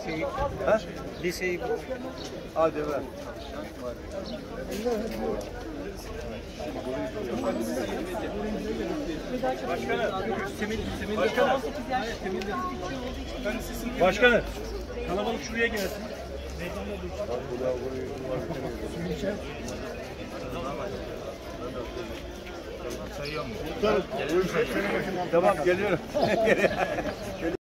liseyi. Ha? Liseyi. Hadi ver. Başkanım. Kalabalık şuraya gelsin. Tamam geliyorum.